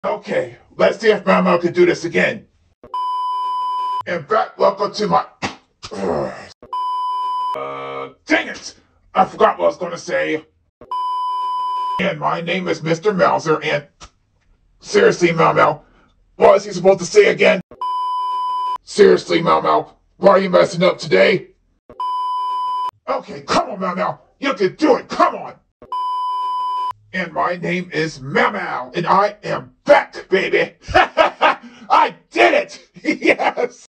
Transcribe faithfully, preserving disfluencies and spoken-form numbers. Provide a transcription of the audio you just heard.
Okay, let's see if Mao Mao can do this again. In fact, welcome to my... Uh, dang it! I forgot what I was gonna say. And my name is Mister Mauser, and... Seriously, Mao Mao, what is he supposed to say again? Seriously, Mao Mao, why are you messing up today? Okay, come on, Mao Mao, you can do it, come on! And my name is Mao Mao, and I am back, baby! I did it! Yes!